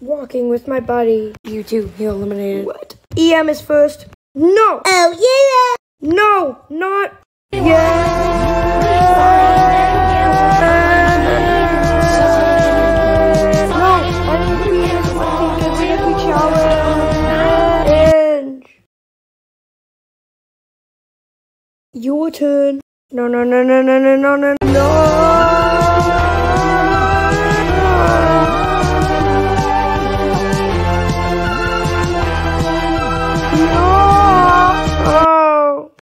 walking with my buddy. You too, you eliminated. What? EM is first. No! Oh, yeah! No, not challenge. Your turn. No.